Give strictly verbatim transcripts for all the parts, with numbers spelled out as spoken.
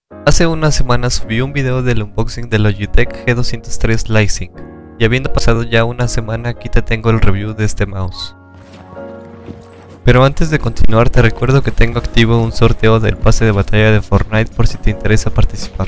Hace unas semanas subí un video del unboxing del Logitech G doscientos tres Lightsync, y habiendo pasado ya una semana, aquí te tengo el review de este mouse. Pero antes de continuar, te recuerdo que tengo activo un sorteo del pase de batalla de Fortnite por si te interesa participar.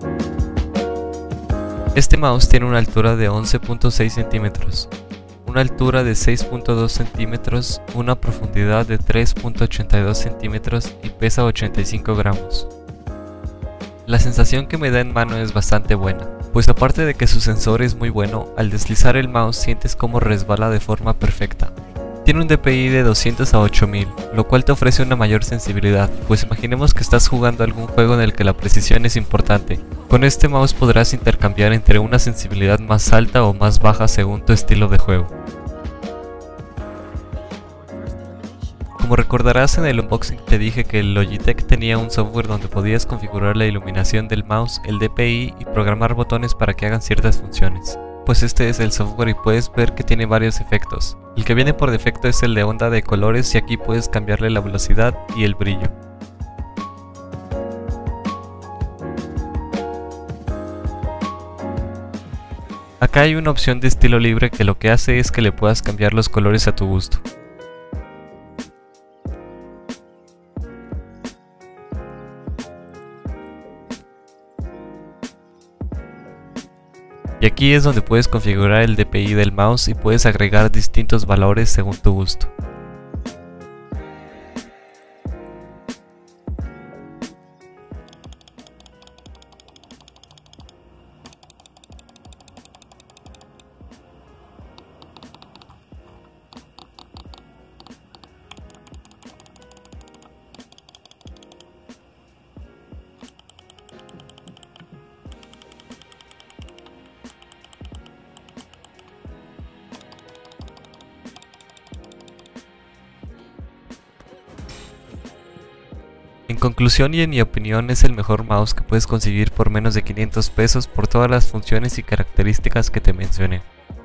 Este mouse tiene una altura de once punto seis centímetros, una altura de seis punto dos centímetros, una profundidad de tres punto ochenta y dos centímetros y pesa ochenta y cinco gramos. La sensación que me da en mano es bastante buena, pues aparte de que su sensor es muy bueno, al deslizar el mouse sientes como resbala de forma perfecta. Tiene un D P I de doscientos a ocho mil, lo cual te ofrece una mayor sensibilidad, pues imaginemos que estás jugando algún juego en el que la precisión es importante. Con este mouse podrás intercambiar entre una sensibilidad más alta o más baja según tu estilo de juego. Como recordarás, en el unboxing te dije que el Logitech tenía un software donde podías configurar la iluminación del mouse, el D P I y programar botones para que hagan ciertas funciones. Pues este es el software y puedes ver que tiene varios efectos. El que viene por defecto es el de onda de colores y aquí puedes cambiarle la velocidad y el brillo. Acá hay una opción de estilo libre que lo que hace es que le puedas cambiar los colores a tu gusto. Y aquí es donde puedes configurar el D P I del mouse y puedes agregar distintos valores según tu gusto. En conclusión y en mi opinión es el mejor mouse que puedes conseguir por menos de quinientos pesos por todas las funciones y características que te mencioné.